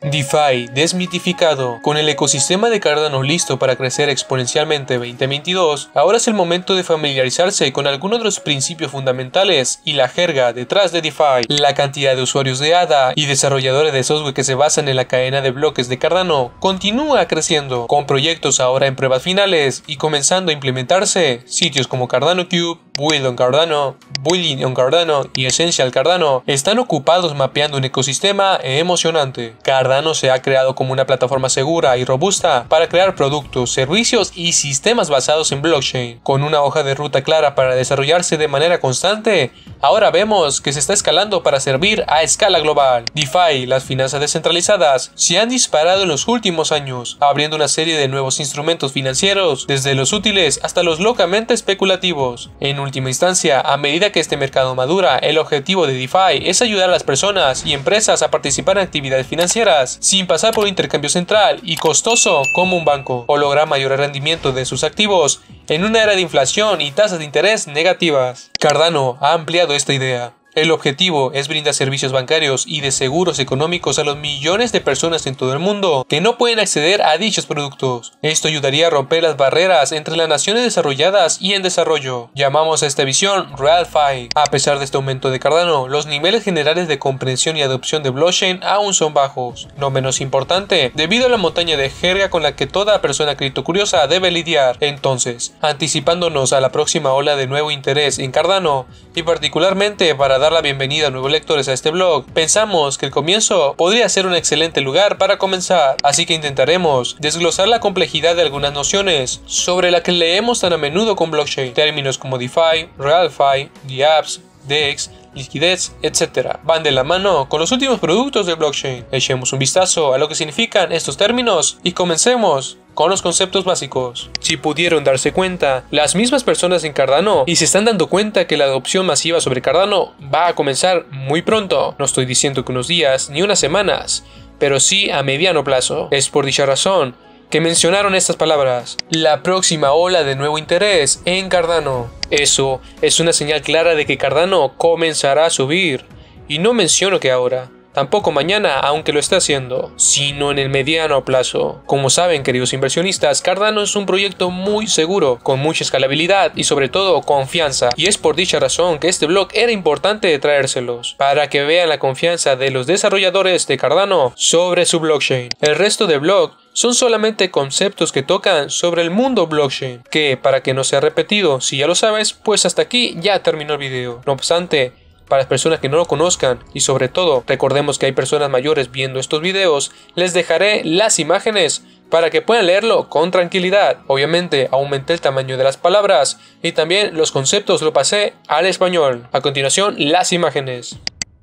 DeFi desmitificado. Con el ecosistema de Cardano listo para crecer exponencialmente 2022, ahora es el momento de familiarizarse con algunos de los principios fundamentales y la jerga detrás de DeFi. La cantidad de usuarios de ADA y desarrolladores de software que se basan en la cadena de bloques de Cardano continúa creciendo, con proyectos ahora en pruebas finales y comenzando a implementarse. Sitios como Cardano Cube, Build on Cardano, Building on Cardano y Essential Cardano están ocupados mapeando un ecosistema emocionante. Cardano se ha creado como una plataforma segura y robusta para crear productos, servicios y sistemas basados en blockchain. Con una hoja de ruta clara para desarrollarse de manera constante, ahora vemos que se está escalando para servir a escala global. DeFi, las finanzas descentralizadas, se han disparado en los últimos años, abriendo una serie de nuevos instrumentos financieros, desde los útiles hasta los locamente especulativos. En última instancia, a medida que este mercado madura, el objetivo de DeFi es ayudar a las personas y empresas a participar en actividades financieras sin pasar por un intercambio central y costoso como un banco, o lograr mayor rendimiento de sus activos en una era de inflación y tasas de interés negativas. Cardano ha ampliado esta idea. El objetivo es brindar servicios bancarios y de seguros económicos a los millones de personas en todo el mundo que no pueden acceder a dichos productos. Esto ayudaría a romper las barreras entre las naciones desarrolladas y en desarrollo. Llamamos a esta visión RealFi. A pesar de este aumento de Cardano, los niveles generales de comprensión y adopción de blockchain aún son bajos. No menos importante, debido a la montaña de jerga con la que toda persona criptocuriosa debe lidiar. Entonces, anticipándonos a la próxima ola de nuevo interés en Cardano, y particularmente para dar la bienvenida a nuevos lectores a este blog, pensamos que el comienzo podría ser un excelente lugar para comenzar, así que intentaremos desglosar la complejidad de algunas nociones sobre la que leemos tan a menudo con blockchain. Términos como DeFi, RealFi, DApps, DEX, liquidez, etc. van de la mano con los últimos productos de blockchain. Echemos un vistazo a lo que significan estos términos y comencemos con los conceptos básicos. Si pudieron darse cuenta, las mismas personas en Cardano y se están dando cuenta que la adopción masiva sobre Cardano va a comenzar muy pronto. No estoy diciendo que unos días ni unas semanas, pero sí a mediano plazo. Es por dicha razón que mencionaron estas palabras: la próxima ola de nuevo interés en Cardano. Eso es una señal clara de que Cardano comenzará a subir. Y no menciono que ahora, tampoco mañana, aunque lo esté haciendo, sino en el mediano plazo. Como saben, queridos inversionistas, Cardano es un proyecto muy seguro, con mucha escalabilidad y sobre todo confianza. Y es por dicha razón que este blog era importante traérselos, para que vean la confianza de los desarrolladores de Cardano sobre su blockchain. El resto del blog son solamente conceptos que tocan sobre el mundo blockchain, que para que no sea repetido, si ya lo sabes, pues hasta aquí ya terminó el video. No obstante, para las personas que no lo conozcan y sobre todo recordemos que hay personas mayores viendo estos videos, les dejaré las imágenes para que puedan leerlo con tranquilidad. Obviamente aumenté el tamaño de las palabras y también los conceptos lo pasé al español. A continuación, las imágenes.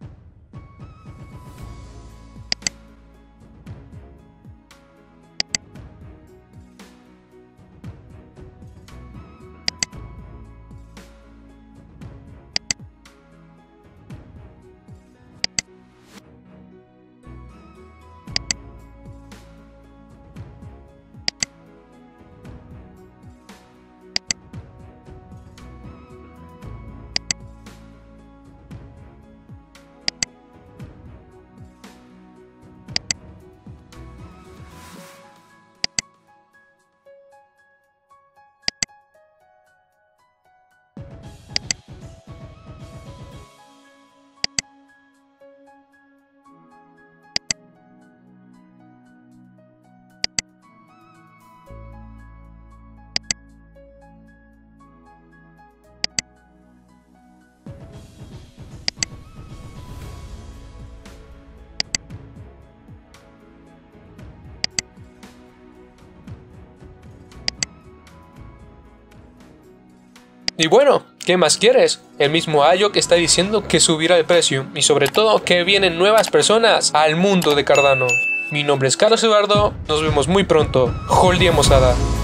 Y bueno, ¿qué más quieres? El mismo Ayok está diciendo que subirá el precio y sobre todo que vienen nuevas personas al mundo de Cardano. Mi nombre es Carlos Eduardo, nos vemos muy pronto. Holdiemos ADA.